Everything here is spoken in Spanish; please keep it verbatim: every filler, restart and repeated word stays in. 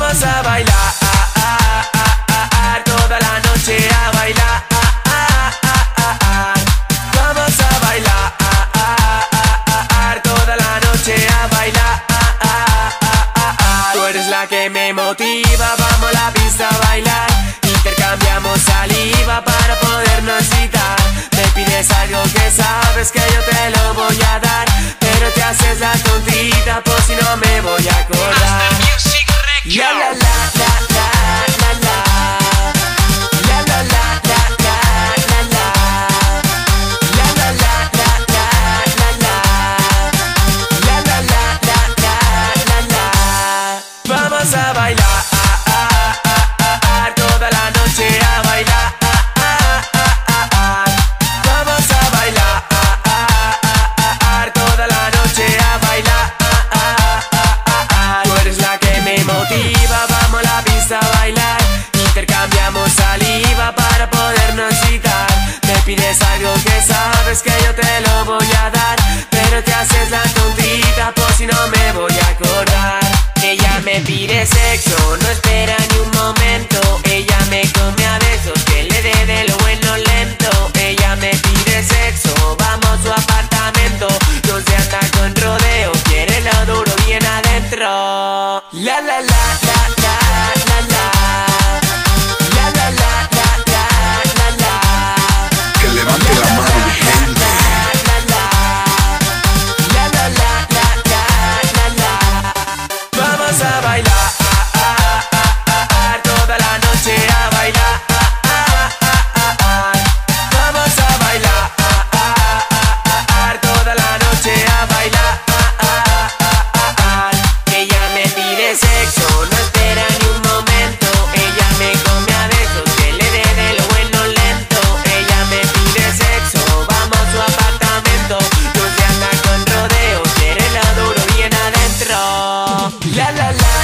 Vamos a bailar toda la noche a bailar. Vamos a bailar toda la noche a bailar. Tú eres la que me motiva, vamos a la pista a bailar. Intercambiamos saliva para podernos citar. Me pides algo que sabes que yo te lo voy a dar, pero te haces la tontita por si no me voy a acordar. La la la la la la la. La la la la la la la. La la la la la la la. La la la la la la la. Vamos a bailar toda la noche a bailar. Vamos a bailar toda la noche a bailar. Tú eres la que me motiva, vamos a la pista a bailar. Intercambiamos saliva para podernos citar. Me pides algo que sabes que yo te lo voy a dar, pero te haces la tontita por si no me voy a acordar. Ella me pide sexo, no espera ni un momento. Ella me come a besos, que le dé de lo bueno lento. Ella me pide sexo, vamos a su apartamento. No se anda con rodeo, quiere lo duro bien adentro. La la la la la la la. La la la la la la la. Que levante la mano mi gente. La la la la la la la. Vamos a bailar toda la noche a bailar. Vamos a bailar toda la noche a bailar. Ella me pide sexo, no espera ni un momento. Ella me come a besos, que le dé de lo bueno lento. Ella me pide sexo, vamos a su apartamento. No se anda con rodeo, quiere lo duro bien adentro. La la la.